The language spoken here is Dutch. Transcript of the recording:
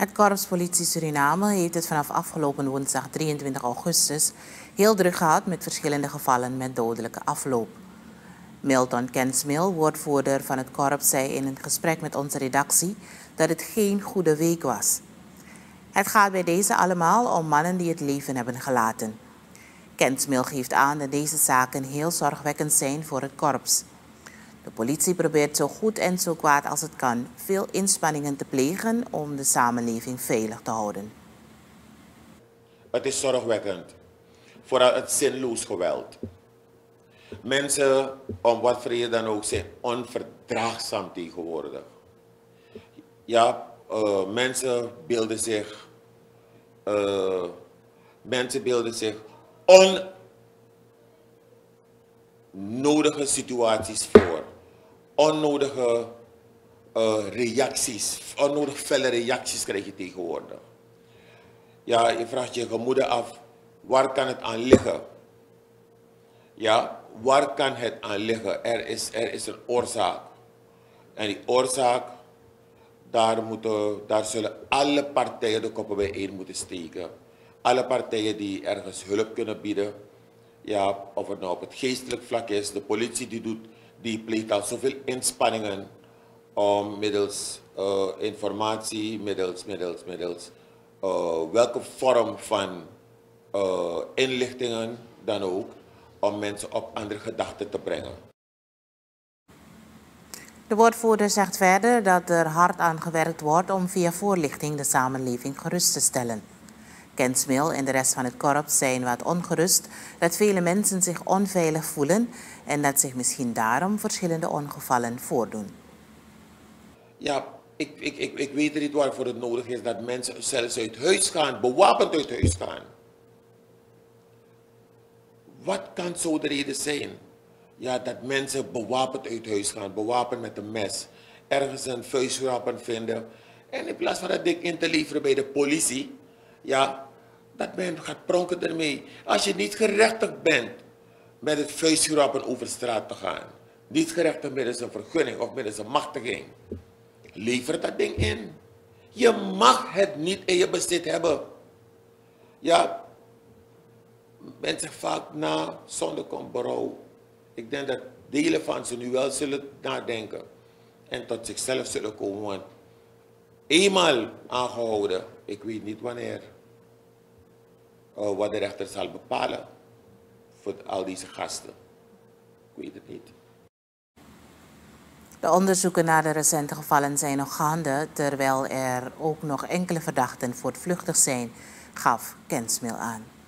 Het Korps Politie Suriname heeft het vanaf afgelopen woensdag 23 augustus heel druk gehad met verschillende gevallen met dodelijke afloop. Milton Kensmil, woordvoerder van het korps, zei in een gesprek met onze redactie dat het geen goede week was. Het gaat bij deze allemaal om mannen die het leven hebben gelaten. Kensmil geeft aan dat deze zaken heel zorgwekkend zijn voor het korps. De politie probeert zo goed en zo kwaad als het kan veel inspanningen te plegen om de samenleving veilig te houden. Het is zorgwekkend. Vooral het zinloos geweld. Mensen, om wat voor reden dan ook, zijn onverdraagzaam tegenwoordig. Ja, mensen beelden zich onnodige situaties voor. Onnodige reacties, onnodig felle reacties krijg je tegenwoordig. Ja, je vraagt je gemoede af, waar kan het aan liggen? Ja, waar kan het aan liggen? Er is een oorzaak. En die oorzaak, daar zullen alle partijen de koppen bijeen moeten steken. Alle partijen die ergens hulp kunnen bieden. Ja, of het nou op het geestelijk vlak is, de politie die pleegt al zoveel inspanningen om middels informatie, middels welke vorm van inlichtingen dan ook, om mensen op andere gedachten te brengen. De woordvoerder zegt verder dat er hard aan gewerkt wordt om via voorlichting de samenleving gerust te stellen. Kensmil en de rest van het korps zijn wat ongerust dat vele mensen zich onveilig voelen en dat zich misschien daarom verschillende ongevallen voordoen. Ja, ik weet niet waarvoor het nodig is dat mensen zelfs uit huis gaan, bewapend uit huis gaan. Wat kan zo de reden zijn? Ja, dat mensen bewapend uit huis gaan, bewapend met een mes, ergens een vuistwapen vinden. En in plaats van dat ding in te leveren bij de politie, ja, dat men gaat pronken ermee. Als je niet gerechtigd bent met het vuistwapen over straat te gaan, niet gerechtigd middels een vergunning of middels een machtiging, lever dat ding in. Je mag het niet in je bezit hebben. Ja, mensen vaak na zonder komt berouw. Ik denk dat delen van ze nu wel zullen nadenken en tot zichzelf zullen komen. Want eenmaal aangehouden, ik weet niet wanneer, wat de rechter zal bepalen voor al deze gasten. Ik weet het niet. De onderzoeken naar de recente gevallen zijn nog gaande, terwijl er ook nog enkele verdachten voortvluchtig zijn, gaf Kensmil aan.